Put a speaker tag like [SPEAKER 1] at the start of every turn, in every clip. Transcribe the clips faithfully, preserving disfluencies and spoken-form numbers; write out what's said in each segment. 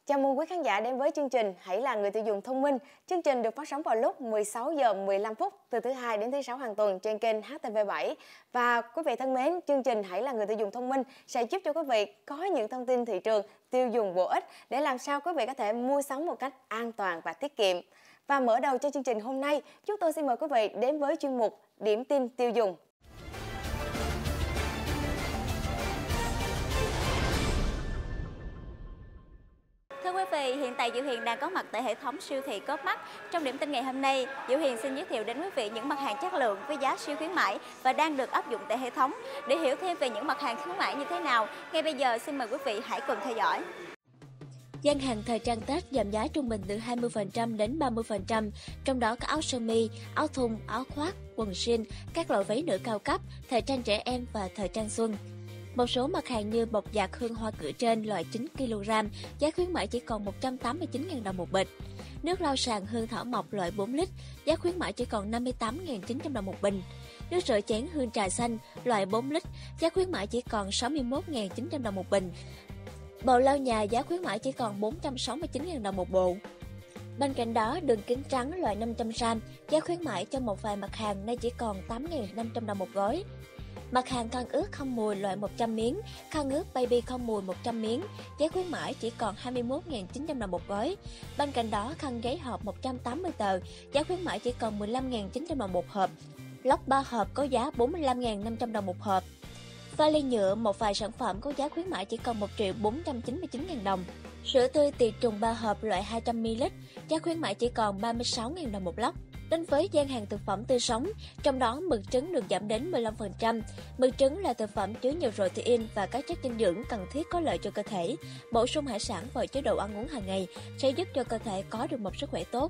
[SPEAKER 1] Chào mừng quý khán giả đến với chương trình Hãy là người tiêu dùng thông minh. Chương trình được phát sóng vào lúc mười sáu giờ mười lăm phút từ thứ hai đến thứ sáu hàng tuần trên kênh H T V bảy. Và quý vị thân mến, chương trình Hãy là người tiêu dùng thông minh sẽ giúp cho quý vị có những thông tin thị trường tiêu dùng bổ ích để làm sao quý vị có thể mua sắm một cách an toàn và tiết kiệm. Và mở đầu cho chương trình hôm nay, chúng tôi xin mời quý vị đến với chuyên mục Điểm tin tiêu dùng.
[SPEAKER 2] Thưa quý vị, hiện tại Diệu Hiền đang có mặt tại hệ thống siêu thị Co.opmart. Trong điểm tin ngày hôm nay, Diệu Hiền xin giới thiệu đến quý vị những mặt hàng chất lượng với giá siêu khuyến mãi và đang được áp dụng tại hệ thống. Để hiểu thêm về những mặt hàng khuyến mãi như thế nào, ngay bây giờ xin mời quý vị hãy cùng theo dõi.
[SPEAKER 3] Gian hàng thời trang Tết giảm giá trung bình từ hai mươi phần trăm đến ba mươi phần trăm, trong đó có áo sơ mi, áo thun, áo khoác, quần jean, các loại váy nữ cao cấp, thời trang trẻ em và thời trang xuân. Một số mặt hàng như bột giặt hương hoa cử trên loại chín ki lô gam, giá khuyến mãi chỉ còn một trăm tám mươi chín nghìn đồng một bịch. Nước lau sàn hương thảo mộc loại bốn lít, giá khuyến mãi chỉ còn năm mươi tám nghìn chín trăm đồng một bình. Nước rửa chén hương trà xanh loại bốn lít, giá khuyến mãi chỉ còn sáu mươi mốt nghìn chín trăm đồng một bình. Bầu lau nhà giá khuyến mãi chỉ còn bốn trăm sáu mươi chín nghìn đồng một bộ. Bên cạnh đó, đường kính trắng loại năm trăm gam, giá khuyến mãi cho một vài mặt hàng nay chỉ còn tám nghìn năm trăm đồng một gói. Mặt hàng khăn ướt không mùi loại một trăm miếng, khăn ướt baby không mùi một trăm miếng, giá khuyến mãi chỉ còn hai mươi mốt nghìn chín trăm đồng một gói. Bên cạnh đó, khăn giấy hộp một trăm tám mươi tờ, giá khuyến mãi chỉ còn mười lăm nghìn chín trăm đồng một hộp. Lốc ba hộp có giá bốn mươi lăm nghìn năm trăm đồng một hộp. Vali nhựa một vài sản phẩm có giá khuyến mãi chỉ còn một triệu bốn trăm chín mươi chín nghìn đồng. Sữa tươi tiệt trùng ba hộp loại hai trăm mi li lít, giá khuyến mãi chỉ còn ba mươi sáu nghìn đồng một lốc. Đến với gian hàng thực phẩm tươi sống, trong đó mực trứng được giảm đến mười lăm phần trăm. Mực trứng là thực phẩm chứa nhiều protein và các chất dinh dưỡng cần thiết có lợi cho cơ thể. Bổ sung hải sản vào chế độ ăn uống hàng ngày sẽ giúp cho cơ thể có được một sức khỏe tốt.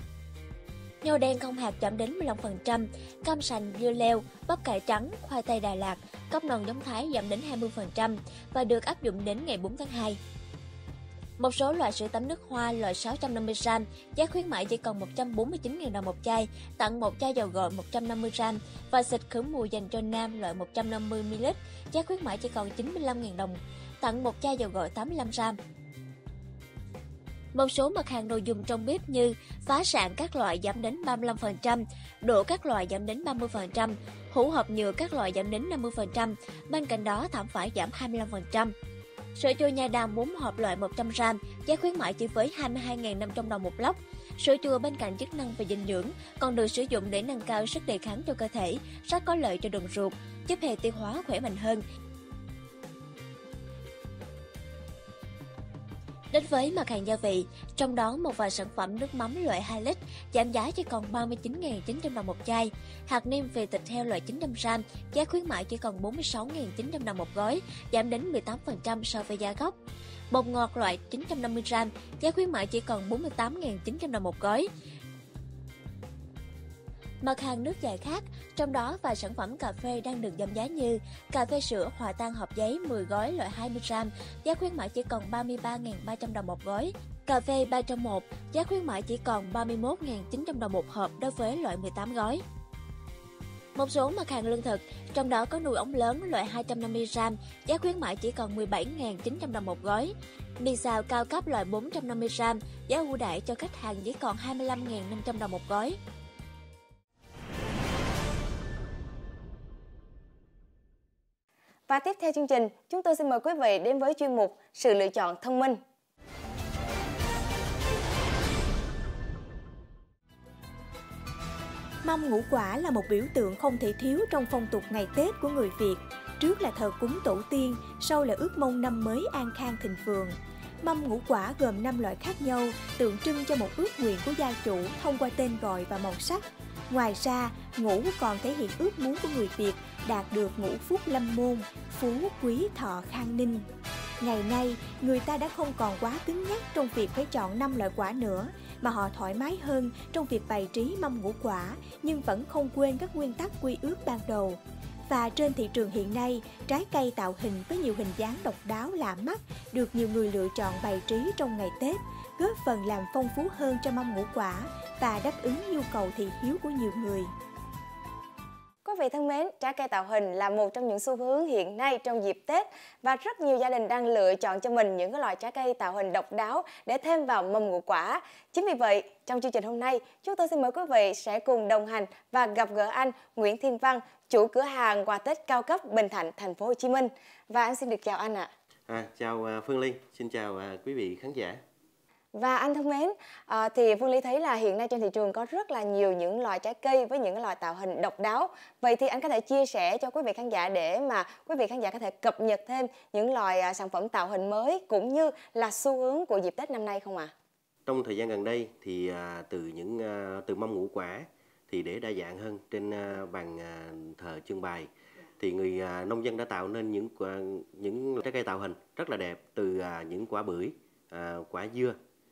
[SPEAKER 3] Nho đen không hạt giảm đến mười lăm phần trăm, cam sành, dưa leo, bắp cải trắng, khoai tây Đà Lạt, cốc non giống Thái giảm đến hai mươi phần trăm và được áp dụng đến ngày bốn tháng hai. Một số loại sữa tắm nước hoa loại sáu trăm năm mươi gam, giá khuyến mãi chỉ còn một trăm bốn mươi chín nghìn đồng một chai, tặng một chai dầu gội một trăm năm mươi gam và xịt khử mùi dành cho nam loại một trăm năm mươi mi li lít, giá khuyến mãi chỉ còn chín mươi lăm nghìn đồng, tặng một chai dầu gội tám mươi lăm gam. Một số mặt hàng đồ dùng trong bếp như phá sạn các loại giảm đến ba mươi lăm phần trăm, đũa các loại giảm đến ba mươi phần trăm, hũ hộp nhựa các loại giảm đến năm mươi phần trăm, bên cạnh đó thảm vải giảm hai mươi lăm phần trăm. Sữa chua nha đam bốn hộp loại một trăm gam, giá khuyến mãi chỉ với hai mươi hai nghìn năm trăm đồng một lốc. Sữa chua bên cạnh chức năng và dinh dưỡng còn được sử dụng để nâng cao sức đề kháng cho cơ thể, rất có lợi cho đường ruột, giúp hệ tiêu hóa khỏe mạnh hơn. Đến với mặt hàng gia vị, trong đó một vài sản phẩm nước mắm loại hai lít giảm giá chỉ còn ba mươi chín nghìn chín trăm đồng một chai. Hạt nêm về thịt heo loại chín trăm gam, giá khuyến mãi chỉ còn bốn mươi sáu nghìn chín trăm đồng một gói, giảm đến mười tám phần trăm so với giá gốc. Bột ngọt loại chín trăm năm mươi gam, giá khuyến mãi chỉ còn bốn mươi tám nghìn chín trăm đồng một gói. Mặt hàng nước giải khát, trong đó vài sản phẩm cà phê đang được giảm giá như cà phê sữa hòa tan hộp giấy mười gói loại hai mươi gam, giá khuyến mãi chỉ còn ba mươi ba nghìn ba trăm đồng một gói. Cà phê ba trong một, giá khuyến mãi chỉ còn ba mươi mốt nghìn chín trăm đồng một hộp đối với loại mười tám gói. Một số mặt hàng lương thực, trong đó có nồi ống lớn loại hai trăm năm mươi gam, giá khuyến mãi chỉ còn mười bảy nghìn chín trăm đồng một gói. Mì xào cao cấp loại bốn trăm năm mươi gam, giá ưu đãi cho khách hàng chỉ còn hai mươi lăm nghìn năm trăm đồng một gói.
[SPEAKER 1] Và tiếp theo chương trình, chúng tôi xin mời quý vị đến với chuyên mục Sự lựa chọn thông minh.
[SPEAKER 4] Mâm ngũ quả là một biểu tượng không thể thiếu trong phong tục ngày Tết của người Việt. Trước là thờ cúng tổ tiên, sau là ước mong năm mới an khang thịnh vượng. Mâm ngũ quả gồm năm loại khác nhau, tượng trưng cho một ước nguyện của gia chủ thông qua tên gọi và màu sắc. Ngoài ra, ngũ còn thể hiện ước muốn của người Việt đạt được ngũ phúc lâm môn, phú quý thọ khang ninh. Ngày nay, người ta đã không còn quá cứng nhắc trong việc phải chọn năm loại quả nữa, mà họ thoải mái hơn trong việc bày trí mâm ngũ quả, nhưng vẫn không quên các nguyên tắc quy ước ban đầu. Và trên thị trường hiện nay, trái cây tạo hình với nhiều hình dáng độc đáo lạ mắt được nhiều người lựa chọn bày trí trong ngày Tết, góp phần làm phong phú hơn cho mâm ngũ quả và đáp ứng nhu cầu thị hiếu của nhiều người.
[SPEAKER 1] Quý quý vị thân mến, trái cây tạo hình là một trong những xu hướng hiện nay trong dịp Tết và rất nhiều gia đình đang lựa chọn cho mình những cái loại trái cây tạo hình độc đáo để thêm vào mâm ngũ quả. Chính vì vậy, trong chương trình hôm nay, chúng tôi xin mời quý vị sẽ cùng đồng hành và gặp gỡ anh Nguyễn Thiên Văn, chủ cửa hàng quà Tết cao cấp Bình Thạnh, thành phố Hồ Chí Minh. Và anh xin được chào anh ạ.
[SPEAKER 5] À, chào Phương Ly, xin chào quý vị khán giả.
[SPEAKER 1] Và anh thân mến, à, thì Phương Ly thấy là hiện nay trên thị trường có rất là nhiều những loại trái cây với những loại tạo hình độc đáo. Vậy thì anh có thể chia sẻ cho quý vị khán giả để mà quý vị khán giả có thể cập nhật thêm những loại à, sản phẩm tạo hình mới cũng như là xu hướng của dịp Tết năm nay không ạ? À?
[SPEAKER 5] Trong thời gian gần đây thì à, từ những à, từ mâm ngũ quả thì để đa dạng hơn trên à, bàn à, thờ trưng bày thì người à, nông dân đã tạo nên những quả, những trái cây tạo hình rất là đẹp từ à, những quả bưởi, à, quả dưa.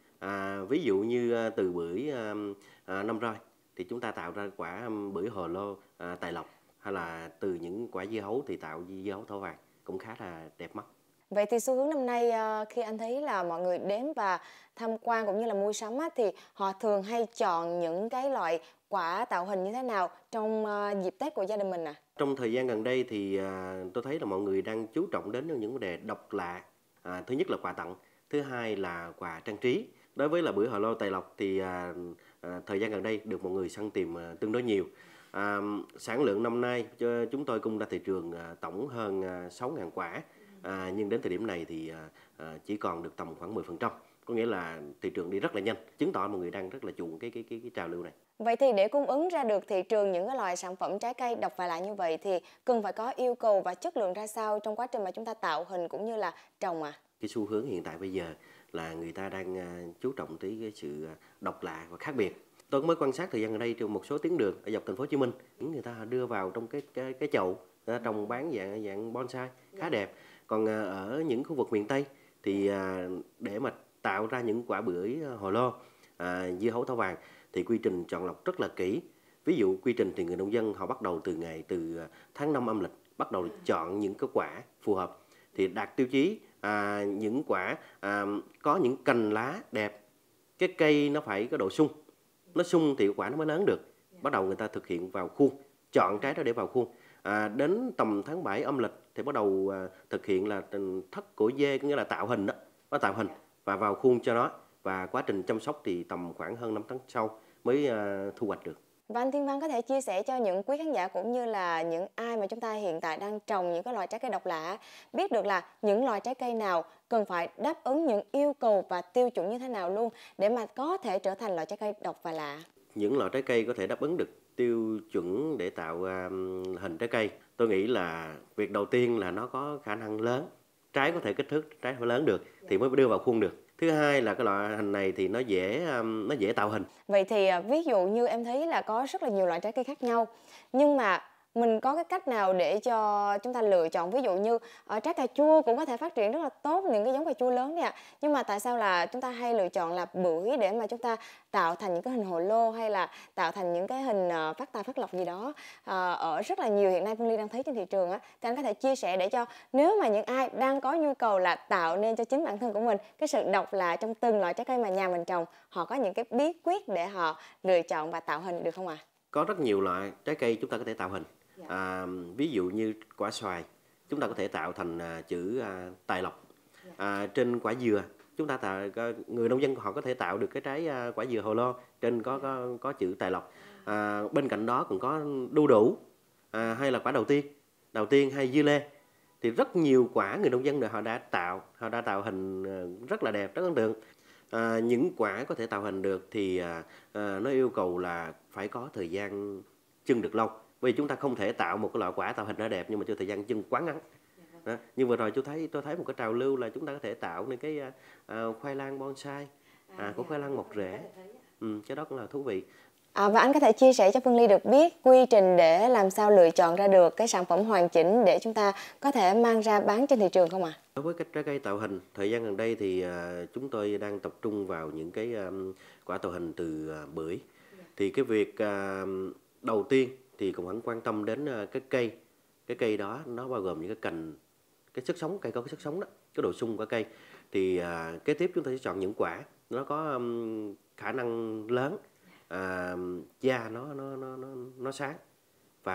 [SPEAKER 5] À, ví dụ như từ bưởi à, à, năm roi thì chúng ta tạo ra quả bưởi hồ lô à, tài lộc, hay là từ những quả dưa hấu thì tạo dưa hấu thỏi vàng cũng khá là đẹp mắt.
[SPEAKER 1] Vậy thì xu hướng năm nay khi anh thấy là mọi người đến và tham quan cũng như là mua sắm á, thì họ thường hay chọn những cái loại quả tạo hình như thế nào trong dịp Tết của gia đình mình à?
[SPEAKER 5] Trong thời gian gần đây thì à, tôi thấy là mọi người đang chú trọng đến những vấn đề độc lạ. À, thứ nhất là quà tặng, thứ hai là quà trang trí. Đối với là bưởi hồ lô tài lộc thì à, à, thời gian gần đây được mọi người săn tìm à, tương đối nhiều. À, sản lượng năm nay cho chúng tôi cung ra thị trường à, tổng hơn à, sáu nghìn quả, à, nhưng đến thời điểm này thì à, à, chỉ còn được tầm khoảng mười phần trăm. Có nghĩa là thị trường đi rất là nhanh, chứng tỏ mọi người đang rất là chuộng cái cái cái, cái trào lưu này.
[SPEAKER 1] Vậy thì để cung ứng ra được thị trường những cái loại sản phẩm trái cây độc và lạ như vậy thì cần phải có yêu cầu và chất lượng ra sao trong quá trình mà chúng ta tạo hình cũng như là trồng à?
[SPEAKER 5] Cái xu hướng hiện tại bây giờ là người ta đang uh, chú trọng tới cái sự độc lạ và khác biệt. Tôi mới quan sát thời gian ở đây trong một số tuyến đường ở dọc thành phố Hồ Chí Minh, người ta đưa vào trong cái cái, cái chậu trồng bán dạng dạng bonsai khá đẹp. Còn uh, ở những khu vực miền Tây thì uh, để mà tạo ra những quả bưởi hồ lô, uh, dưa hấu thỏi vàng thì quy trình chọn lọc rất là kỹ. Ví dụ quy trình thì người nông dân họ bắt đầu từ ngày từ tháng năm âm lịch bắt đầu chọn những cái quả phù hợp thì đạt tiêu chí. À, những quả à, có những cành lá đẹp, cái cây nó phải có độ sung, nó sung thì quả nó mới lớn được. Bắt đầu người ta thực hiện vào khuôn, chọn trái đó để vào khuôn. À, đến tầm tháng bảy âm lịch thì bắt đầu à, thực hiện là thất cổ dê, có nghĩa là tạo hình đó, nó tạo hình và vào khuôn cho nó. Và quá trình chăm sóc thì tầm khoảng hơn năm tháng sau mới à, thu hoạch được.
[SPEAKER 1] Và anh Thiên Văn có thể chia sẻ cho những quý khán giả cũng như là những ai mà chúng ta hiện tại đang trồng những cái loại trái cây độc lạ biết được là những loại trái cây nào cần phải đáp ứng những yêu cầu và tiêu chuẩn như thế nào luôn để mà có thể trở thành loại trái cây độc và lạ.
[SPEAKER 5] Những loại trái cây có thể đáp ứng được tiêu chuẩn để tạo um, hình trái cây. Tôi nghĩ là việc đầu tiên là nó có khả năng lớn, trái có thể kích thước trái phải lớn được thì mới đưa vào khuôn được. Thứ hai là cái loại hình này thì nó dễ um, nó dễ tạo hình.
[SPEAKER 1] Vậy thì ví dụ như em thấy là có rất là nhiều loại trái cây khác nhau, nhưng mà mình có cái cách nào để cho chúng ta lựa chọn, ví dụ như ở trái cà chua cũng có thể phát triển rất là tốt những cái giống cà chua lớn này ạ. Nhưng mà tại sao là chúng ta hay lựa chọn là bưởi để mà chúng ta tạo thành những cái hình hồ lô hay là tạo thành những cái hình phát tài phát lộc gì đó à, ở rất là nhiều hiện nay Phương Ly đang thấy trên thị trường á, thì anh có thể chia sẻ để cho nếu mà những ai đang có nhu cầu là tạo nên cho chính bản thân của mình cái sự độc lạ trong từng loại trái cây mà nhà mình trồng, họ có những cái bí quyết để họ lựa chọn và tạo hình được không ạ? À?
[SPEAKER 5] Có rất nhiều loại trái cây chúng ta có thể tạo hình. À, ví dụ như quả xoài chúng ta có thể tạo thành à, chữ à, tài lộc. À, trên quả dừa chúng ta tạo, người nông dân họ có thể tạo được cái trái à, quả dừa hồ lô trên có có, có chữ tài lộc. À, bên cạnh đó cũng có đu đủ à, hay là quả đầu tiên đầu tiên hay dưa lê thì rất nhiều quả người nông dân họ đã tạo họ đã tạo hình rất là đẹp, rất ấn tượng. À, những quả có thể tạo hình được thì à, à, nó yêu cầu là phải có thời gian chưng được lâu. Vì chúng ta không thể tạo một cái loại quả tạo hình nó đẹp nhưng mà cho thời gian chưng quá ngắn. Đó. Nhưng vừa rồi tôi thấy tôi thấy một cái trào lưu là chúng ta có thể tạo nên cái uh, khoai lang bonsai, à, của khoai lang mọc rễ. Ừ, cái đó cũng là thú vị.
[SPEAKER 1] À, và anh có thể chia sẻ cho Phương Ly được biết quy trình để làm sao lựa chọn ra được cái sản phẩm hoàn chỉnh để chúng ta có thể mang ra bán trên thị trường không ạ? À?
[SPEAKER 5] Đối với cái trái cây tạo hình, thời gian gần đây thì uh, chúng tôi đang tập trung vào những cái um, quả tạo hình từ uh, bưởi. Thì cái việc uh, đầu tiên thì cũng vẫn quan tâm đến uh, cái cây. Cái cây đó nó bao gồm những cái cành, cái sức sống, cây có cái sức sống đó, cái độ sung của cây. Thì uh, kế tiếp chúng ta sẽ chọn những quả nó có um, khả năng lớn, uh, da nó nó nó nó nó sáng và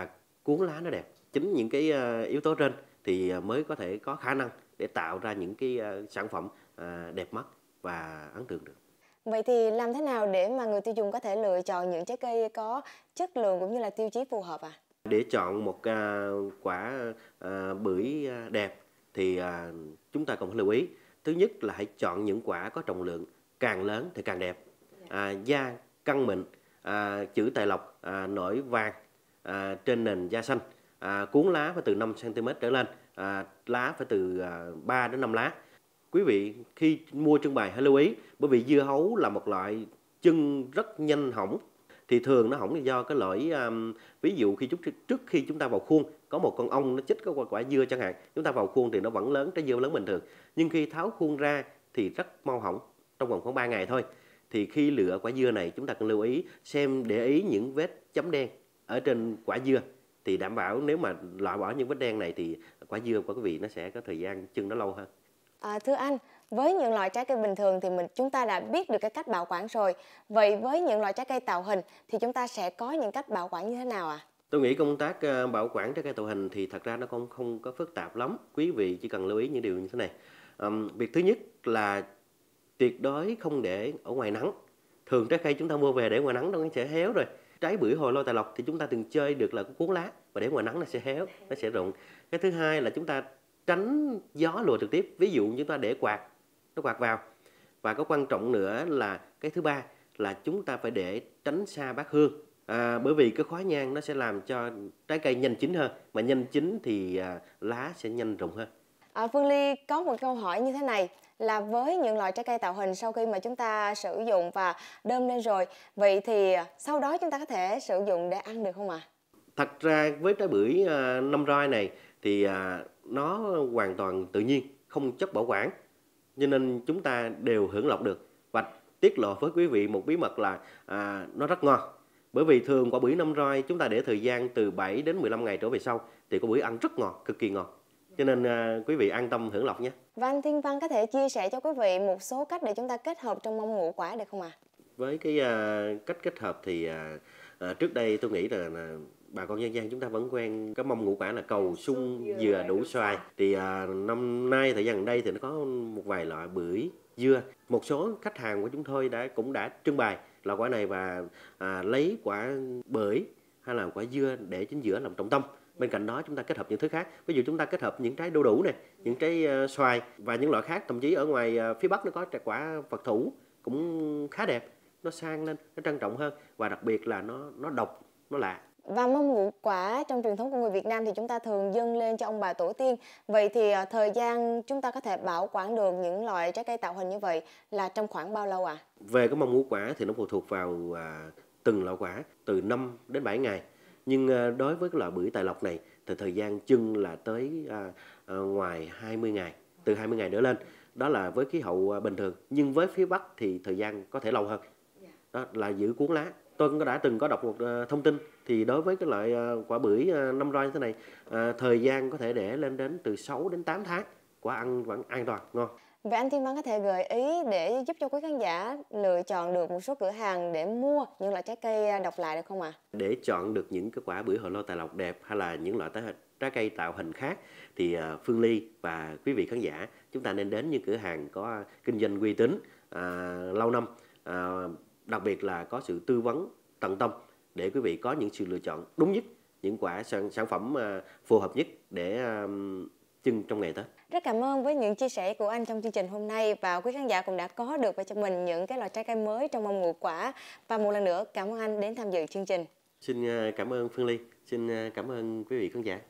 [SPEAKER 5] cuống lá nó đẹp. Chính những cái yếu tố trên thì mới có thể có khả năng để tạo ra những cái sản phẩm đẹp mắt và ấn tượng được.
[SPEAKER 1] Vậy thì làm thế nào để mà người tiêu dùng có thể lựa chọn những trái cây có chất lượng cũng như là tiêu chí phù hợp à?
[SPEAKER 5] Để chọn một uh, quả uh, bưởi đẹp thì uh, chúng ta cần phải lưu ý. Thứ nhất là hãy chọn những quả có trọng lượng càng lớn thì càng đẹp. Uh, da căng mịn, uh, chữ tài lộc uh, nổi vàng uh, trên nền da xanh. Uh, cuống lá phải từ năm xăng ti mét trở lên, uh, lá phải từ uh, ba đến năm lá. Quý vị khi mua trưng bày hãy lưu ý, bởi vì dưa hấu là một loại chân rất nhanh hỏng. Thì thường nó hỏng là do cái lỗi um, ví dụ khi trước, trước khi chúng ta vào khuôn có một con ong nó chích cái quả dưa chẳng hạn, chúng ta vào khuôn thì nó vẫn lớn, trái dưa lớn bình thường, nhưng khi tháo khuôn ra thì rất mau hỏng trong vòng khoảng ba ngày thôi. Thì khi lựa quả dưa này chúng ta cần lưu ý xem, để ý những vết chấm đen ở trên quả dưa, thì đảm bảo nếu mà loại bỏ những vết đen này thì quả dưa của quý vị nó sẽ có thời gian chưng nó lâu hơn.
[SPEAKER 1] À, thưa anh, với những loại trái cây bình thường thì mình chúng ta đã biết được cái cách bảo quản rồi. Vậy với những loại trái cây tạo hình thì chúng ta sẽ có những cách bảo quản như thế nào ạ? À?
[SPEAKER 5] Tôi nghĩ công tác bảo quản trái cây tạo hình thì thật ra nó không không có phức tạp lắm. Quý vị chỉ cần lưu ý những điều như thế này. Um, việc thứ nhất là tuyệt đối không để ở ngoài nắng. Thường trái cây chúng ta mua về để ngoài nắng nó sẽ héo rồi. Trái bưởi Hồ Lô Tài Lộc thì chúng ta từng chơi được là cuốn lá, và để ngoài nắng nó sẽ héo, nó sẽ rụng. Cái thứ hai là chúng ta tránh gió lùa trực tiếp. Ví dụ chúng ta để quạt, nó quạt vào. Và có quan trọng nữa là cái thứ ba là chúng ta phải để tránh xa bát hương. À, bởi vì cái khói nhang nó sẽ làm cho trái cây nhanh chín hơn, mà nhanh chín thì à, lá sẽ nhanh rụng hơn.
[SPEAKER 1] À, Phương Ly có một câu hỏi như thế này, là với những loại trái cây tạo hình sau khi mà chúng ta sử dụng và đơm lên rồi, vậy thì sau đó chúng ta có thể sử dụng để ăn được không ạ? À?
[SPEAKER 5] Thật ra với trái bưởi à, năm roi này thì à, nó hoàn toàn tự nhiên, không chất bảo quản, cho nên chúng ta đều hưởng lộc được. Và tiết lộ với quý vị một bí mật là à, nó rất ngon. Bởi vì thường quả bưởi năm roi chúng ta để thời gian từ bảy đến mười lăm ngày trở về sau thì quả bưởi ăn rất ngon, cực kỳ ngon. Cho nên à, quý vị an tâm hưởng lộc nhé.
[SPEAKER 1] Và anh Thiên Văn có thể chia sẻ cho quý vị một số cách để chúng ta kết hợp trong mâm ngũ quả được không ạ? À?
[SPEAKER 5] Với cái à, cách kết hợp thì à, à, trước đây tôi nghĩ là, là bà con dân gian chúng ta vẫn quen cái mâm ngũ quả là cầu sung dừa đủ xoài. Thì à, năm nay thời gian gần đây thì nó có một vài loại bưởi dưa. Một số khách hàng của chúng tôi đã cũng đã trưng bày loại quả này và à, lấy quả bưởi hay là quả dưa để chính giữa làm trọng tâm. Bên cạnh đó chúng ta kết hợp những thứ khác. Ví dụ chúng ta kết hợp những trái đu đủ này, những trái uh, xoài và những loại khác. Thậm chí ở ngoài uh, phía Bắc nó có trái quả Phật thủ cũng khá đẹp. Nó sang lên, nó trang trọng hơn. Và đặc biệt là nó nó độc, nó lạ.
[SPEAKER 1] Và mâm ngũ quả trong truyền thống của người Việt Nam thì chúng ta thường dâng lên cho ông bà tổ tiên. Vậy thì uh, thời gian chúng ta có thể bảo quản được những loại trái cây tạo hình như vậy là trong khoảng bao lâu ạ? À? Về
[SPEAKER 5] cái mâm ngũ quả thì nó phụ thuộc vào uh, từng loại quả, từ năm đến bảy ngày. Nhưng đối với cái loại bưởi Tài Lộc này thì thời gian chưng là tới à, à, ngoài hai mươi ngày, từ hai mươi ngày trở lên. Đó là với khí hậu bình thường. Nhưng với phía Bắc thì thời gian có thể lâu hơn. Đó là giữ cuốn lá. Tôi cũng đã từng có đọc một uh, thông tin thì đối với cái loại uh, quả bưởi uh, năm roi như thế này, uh, thời gian có thể để lên đến từ sáu đến tám tháng. Quả ăn vẫn an toàn, ngon.
[SPEAKER 1] Vậy anh Thiên Văn có thể gợi ý để giúp cho quý khán giả lựa chọn được một số cửa hàng để mua những loại trái cây độc lạ được không ạ? À?
[SPEAKER 5] Để chọn được những cái quả bưởi Hồ Lô Tài Lộc đẹp hay là những loại trái cây tạo hình khác thì Phương Ly và quý vị khán giả chúng ta nên đến những cửa hàng có kinh doanh uy tín à, lâu năm, à, đặc biệt là có sự tư vấn tận tâm để quý vị có những sự lựa chọn đúng nhất, những quả sản, sản phẩm à, phù hợp nhất để à, chưng trong ngày Tết.
[SPEAKER 1] Rất cảm ơn với những chia sẻ của anh trong chương trình hôm nay, và quý khán giả cũng đã có được cho mình những cái loại trái cây mới trong mâm ngũ quả. Và một lần nữa cảm ơn anh đến tham dự chương trình.
[SPEAKER 5] Xin cảm ơn Phương Ly, xin cảm ơn quý vị khán giả.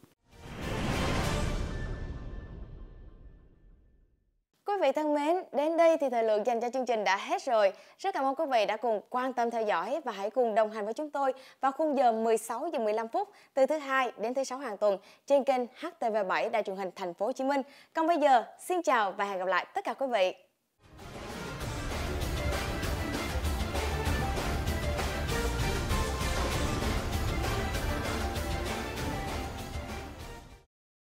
[SPEAKER 1] Quý vị thân mến, đến đây thì thời lượng dành cho chương trình đã hết rồi. Rất cảm ơn quý vị đã cùng quan tâm theo dõi và hãy cùng đồng hành với chúng tôi vào khung giờ mười sáu giờ mười lăm phút từ thứ hai đến thứ sáu hàng tuần trên kênh H T V bảy Đài truyền hình Thành phố Hồ Chí Minh. Còn bây giờ, xin chào và hẹn gặp lại tất cả quý vị.